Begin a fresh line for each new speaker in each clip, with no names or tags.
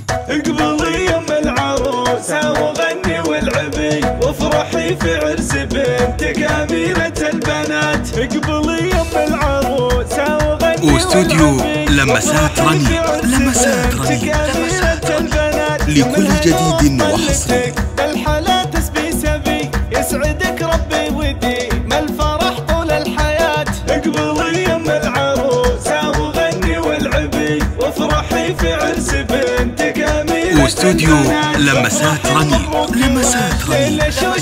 اقبلي يم العروسة وغني والعبي وافرحي في عرس بنتك أميرة البنات. اقبلي يم العروسة وغني
واستوديو لمسات رني، لمسات رني لكل جديد وحصري.
الحلا تسبي سبي يسعدك ربي وديم الفرح طول الحياة. اقبلي يم العروسة وغني والعبي وافرحي في عرس بنتك أميرة.
واستوديو لمسات رني، لمسات رني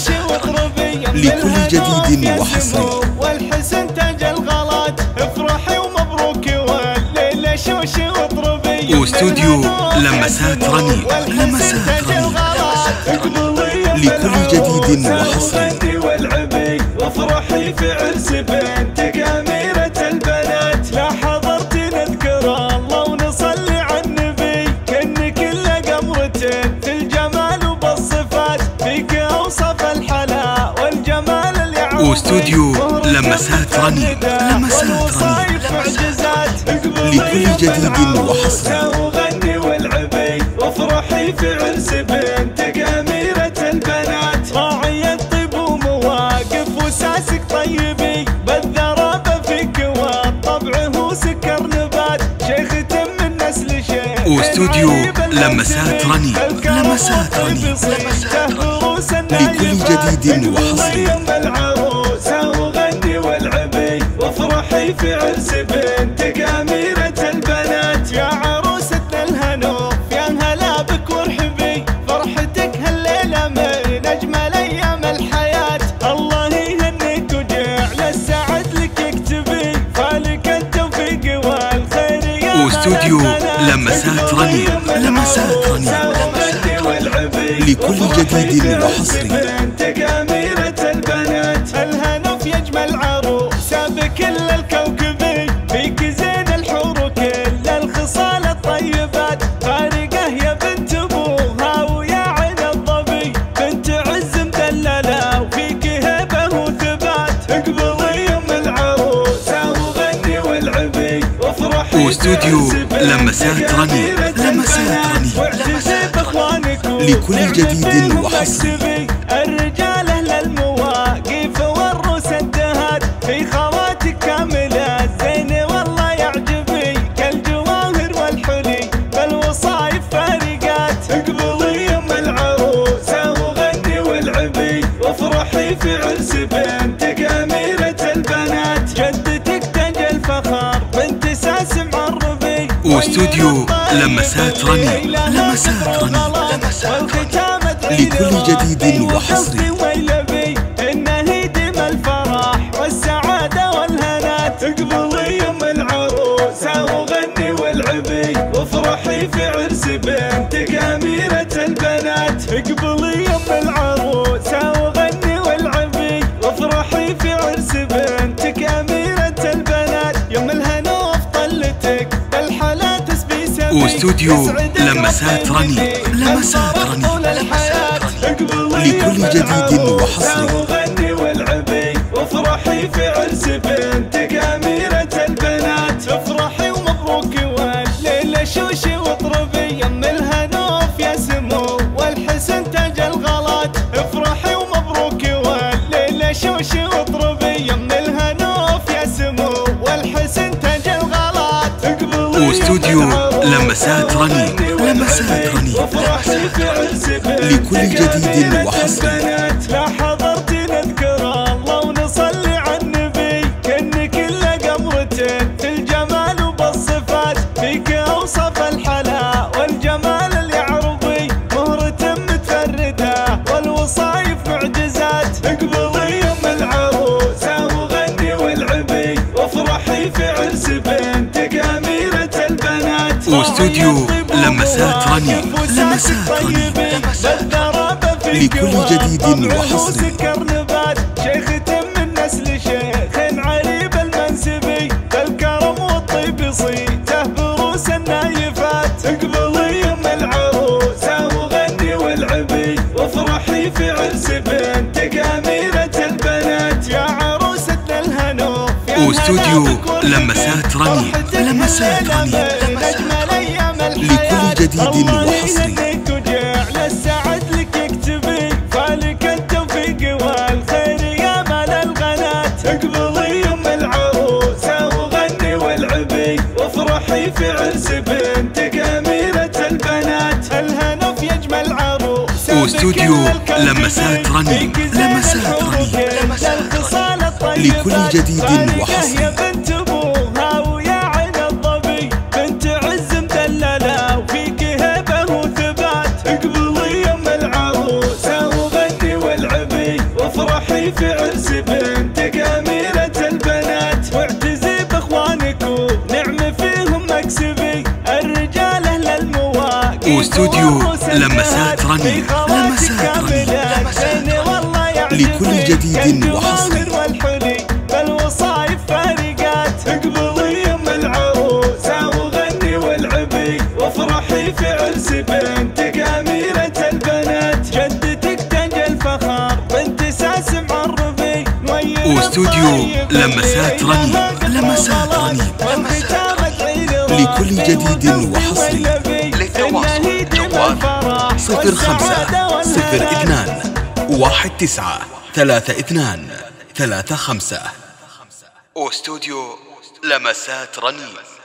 لكل جديد وحصري.
والحسن تاج الغلات افرحي ومبروك والليلة شوشي واضربي.
واستوديو لمسات رني، لمسات رني لكل جديد وحصري.
والعبي وافرحي في عرس بنتك أميرة البنات. لا حضرت نذكر الله ونصلي على النبي كن كل قمرة في الجمال وبالصفات فيك أوصف الحلا والجمال اللي يعرف.
واستوديو لمسات رني، لمسات رني لكل جديد وحصري.
وغني والعبي وافرحي في عرس بنتك أميرة البنات. راعي الطيب ومواقف وساسك طيبي بالذرابة فيك والطبع هو سكر نبات. شيخ من نسل شيخ.
واستوديو لمسات رني، لمسات رني لكل جديد وحصري.
العروسة وغني والعبي وافرحي في عرس بنتك أميرة البنات. يا عروستنا الهنوف يا هلا بك وارحبي فرحتك هالليلة من أجمل أيام الحياة. الله يهنيك وجعل السعد لك يكتبي فالك التوفيق والخير يا هلا.
واستوديو لمسات رني، لمسات رني لكل جديد وحصري.
بنتك أميرة البنات. الهنوف يجمل عروسة بكل الكوكبي فيك زين الحور وكل الخصال الطيبات. فارقة يا بنت أبوها ويا عين الظبي بنت عز مدللة وفيك هبة وثبات. اقبلي يم العروسة وغني والعبي وافرحي.
واستوديو لمسات رني، لمسات رني لكل جديد وحصري.
الرجال اهل المواقف والروس الدهات في خواتك كامله زين والله يعجبي كالجواهر والحلي بالوصايف فارقات. اقبلي يم العروسه وغني والعبي وافرحي في عرس بنتك أميرة البنات. جدتك تاج الفخر بنت ساس معربي.
واستوديو لمسات رني، لمسات رني لكل جديد وحصري.
إنه يديم الفرح والسعادة والهنات. اقبلي يم العروسة وغني والعبي وافرحي في عرس بنتك أميرة البنات. اقبلي يم العروسة وغني والعبي وافرحي في عرس بنتك أميرة البنات. يم الهنوف طلتك الحلا تسبي سبي.
واستوديو لمسات رني، لمسات رني لكل جديد وحصري.
وغني والعبي وافرحي في عرس بنتك أميرة البنات. افرحي ومبروك والليلة شوشي واضربي يم الهنوف يا سمو والحسن تاج الغلات. افرحي ومبروك والليلة شوشي واضربي يم الهنوف يا سمو والحسن تاج الغلات.
واستوديو لمسات رني، لمسات رني لكل جديد وحصري.
لا حضرت نذكر الله ونصلي على النبي كن كل قمرة في الجمال وبالصفات فيك أوصف الحلا والجمال اللي عربي مهرة متفردة والوصايف معجزات. اقبلي يم العروسة وغني والعبي وافرحي في عرس بنتك أميرة البنات.
واستوديو لمسات رني، لمسات رني لكل جديد وحصري.
شيخ من نسل شيخ عريب المنسبي بالكرم والطيب صيته بروس النايفات. اقبلي يم العروسة وغني والعبي وافرحي في عرس بنتك أميرة البنات. يا عروستنا الهنوف
واستوديو لمسات رني، لمسات رني
الحياة
لكل جديد
الله
وحصري
يهنيك وجعل السعد لك يكتبي فالك التوفيق والخير يا مال الغنات اقبلي يم العروسة وغني والعبي وافرحي في عرس بنتك أميرة البنات الهنا في أجمل عروسة
واستوديو لمسات رنين لمسات رنين لكل جديد وحصري
يا بنت ابوها ويا عين الظبي بنت عز مدلله وفيك هبه وثبات اقبلي يم العروسه وغني والعبي وافرحي في عرس بنتك اميره البنات واعتزي باخوانك ونعم فيهم مكسبي الرجال اهل المواقف
واستوديو لمسات رنين لمسات رنين لكل جديد وحصري
بالوصايف فارقات اقبلي يم العروسه وغني والعبي وافرحي في عرس بنتك اميره البنات جدتك تاج الفخر بنت ساس معربي
واستوديو لمسات رنين لمسات رنين لكل جديد وحصري للتواصل جوال 05 02 19 32 35 واستوديو لمسات رنين.